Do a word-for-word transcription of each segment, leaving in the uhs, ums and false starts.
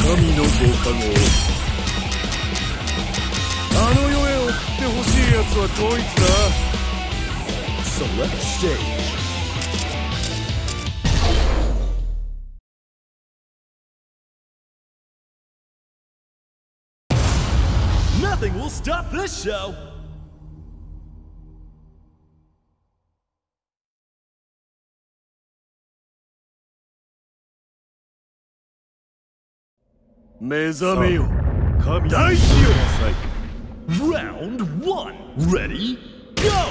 神のご加護。あの世へ送ってほしいやつはこいつだ。Select stage. Nothing will stop this show. Mezame Kami Daiji Round one. Ready? Go!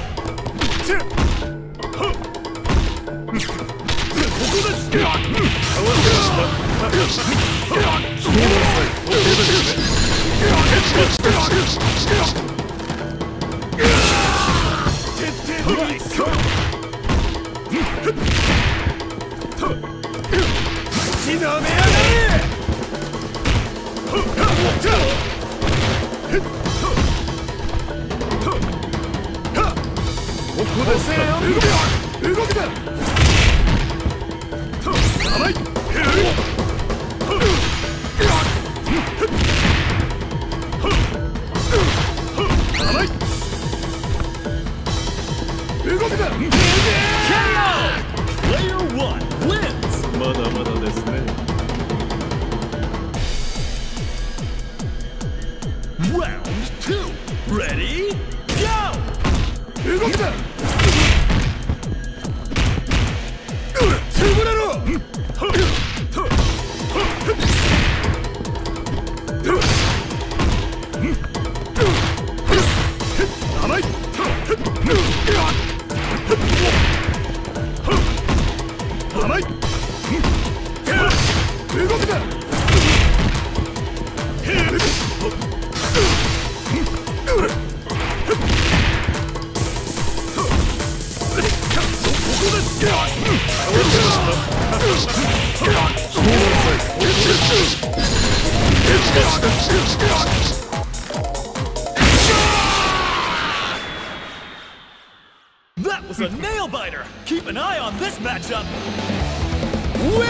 Player one wins. まだまだですね。Round two. Ready? Go! 動きだ。潰れろ。甘い。甘い。動きだ。That was a nail biter. Keep an eye on this matchup.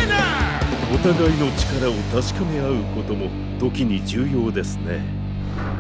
Winner! お互いの力を確かめ合うことも時に重要ですね。